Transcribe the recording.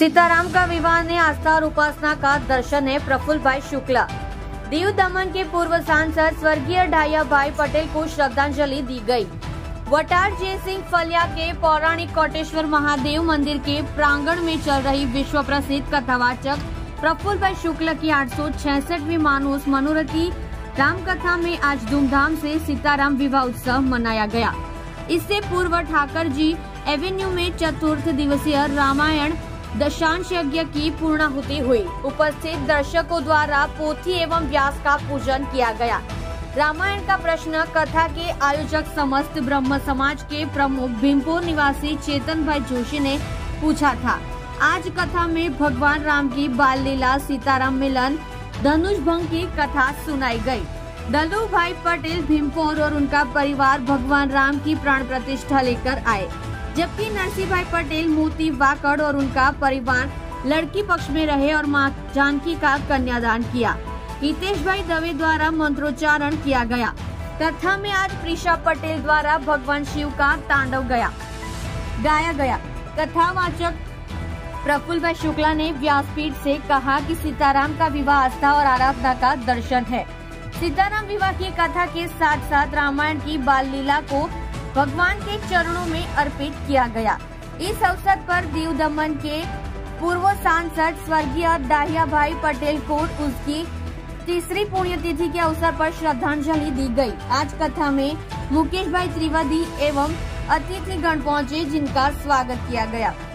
सीताराम का विवाह ने आस्था और उपासना का दर्शन है। प्रफुल्ल भाई शुक्ला। दीव दमन के पूर्व सांसद स्वर्गीय ढाया भाई पटेल को श्रद्धांजलि दी गई। वटार जय सिंह फलिया के पौराणिक कोटेश्वर महादेव मंदिर के प्रांगण में चल रही विश्व प्रसिद्ध कथावाचक प्रफुल्ल भाई शुक्ला की 866वीं मानुष मनोरथी राम कथा में आज धूमधाम से सीताराम विवाह उत्सव मनाया गया। इससे पूर्व ठाकर जी एवेन्यू में चतुर्थ दिवसीय रामायण दशांश यज्ञ की पूर्णाहुति हुई। उपस्थित दर्शकों द्वारा पोथी एवं व्यास का पूजन किया गया। रामायण का प्रश्न कथा के आयोजक समस्त ब्रह्म समाज के प्रमुख भीमपुर निवासी चेतन भाई जोशी ने पूछा था। आज कथा में भगवान राम की बाल लीला, सीताराम मिलन, धनुष भंग की कथा सुनाई गई। दलू भाई पटेल भीमपुर और उनका परिवार भगवान राम की प्राण प्रतिष्ठा लेकर आए, जबकि नरसिंह भाई पटेल मोती वाकड़ और उनका परिवार लड़की पक्ष में रहे और मां जानकी का कन्यादान किया। हितेश भाई दवे द्वारा मंत्रोच्चारण किया गया। कथा में आज प्रीशा पटेल द्वारा भगवान शिव का तांडव गाया गया। कथावाचक प्रफुल्ल भाई शुक्ला ने व्यासपीठ से कहा कि सीताराम का विवाह आस्था और आराधना का दर्शन है। सीताराम विवाह की कथा के साथ साथ रामायण की बाल लीला को भगवान के चरणों में अर्पित किया गया। इस अवसर पर दीव दमन के पूर्व सांसद स्वर्गीय ढाया भाई पटेल को उसकी तीसरी पुण्यतिथि के अवसर पर श्रद्धांजलि दी गई। आज कथा में मुकेश भाई त्रिवेदी एवं अतिथिगण पहुंचे, जिनका स्वागत किया गया।